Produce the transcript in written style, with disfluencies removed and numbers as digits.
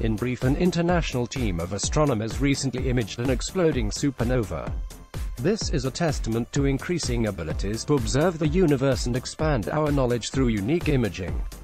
In brief, an international team of astronomers recently imaged an exploding supernova. This is a testament to increasing abilities to observe the universe and expand our knowledge through unique imaging.